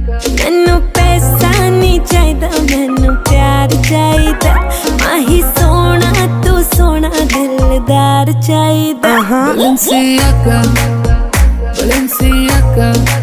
मैनू पैसा नहीं चाहिदा, मैनू प्यार चाहिदा। माही सोना तू सोना दिलदार चाहिदा। Balenciaga, Balenciaga